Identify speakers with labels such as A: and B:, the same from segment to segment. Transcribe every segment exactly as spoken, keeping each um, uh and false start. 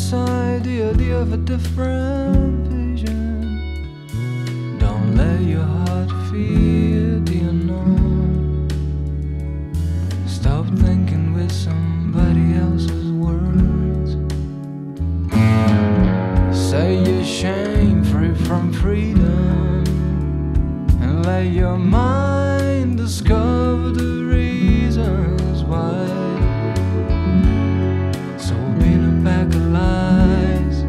A: aside the idea of a different vision. Don't let your heart fear the unknown. Stop thinking with somebody else's words. Say you're shame free from freedom, and let your mind discover the reasons why. So been a pack of lies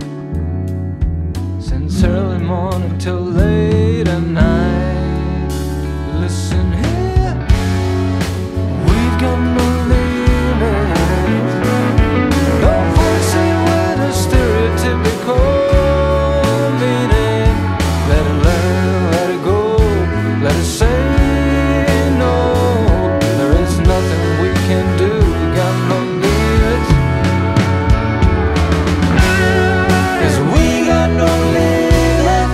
A: since early morning till late at night. Listen here, we've got no limits. Don't force it with a stereotypical meaning. Let it learn, let it go, let it say no. There is nothing we can do, we got no limits. 'Cause we got no limits.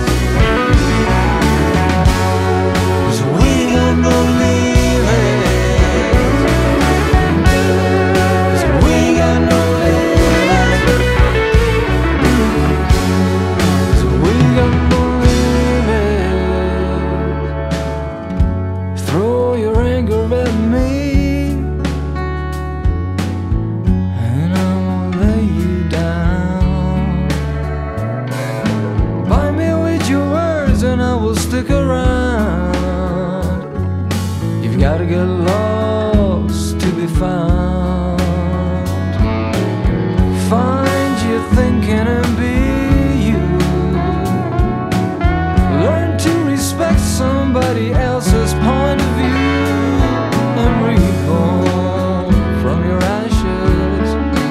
A: 'Cause we got no limits. 'Cause we got no limits. 'Cause we got no limits. Throw your anger at me, and I won't lay you down. Buy me with your words and I will stick around. You've got to get lost to be found. Find your thinking and be you. Learn to respect somebody else's point of view, and reborn from your ashes.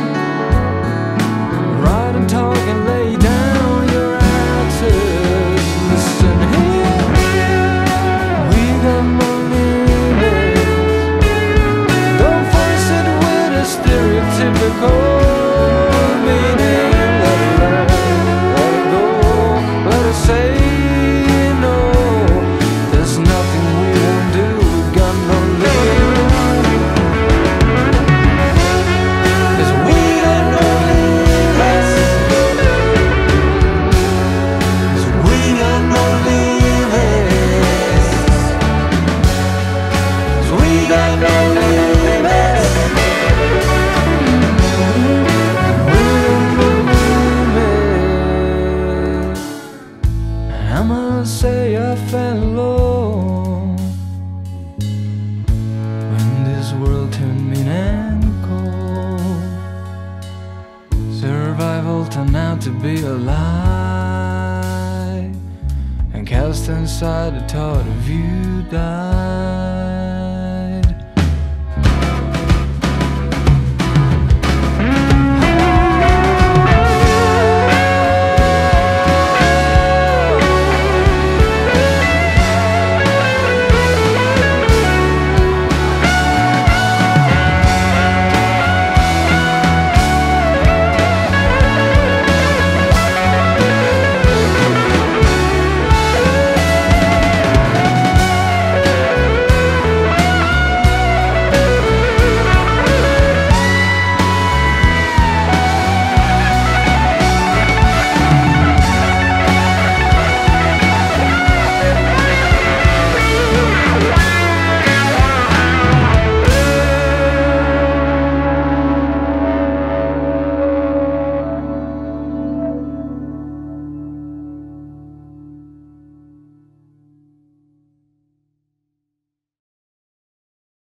A: Write and talk and lay down your answers. Listen here, we got no limits. Don't force it with a stereotypical meaning. Let it learn, let it go, let it say no. There's nothing we won't do, we got no limits. 'Cause we got no limits. 'Cause we got no limits. 'Cause we got no limits. We got no limits. And I must say I fell alone when this world turned mean and cold. Survival turned out to be a lie, and cast inside the thought of you die.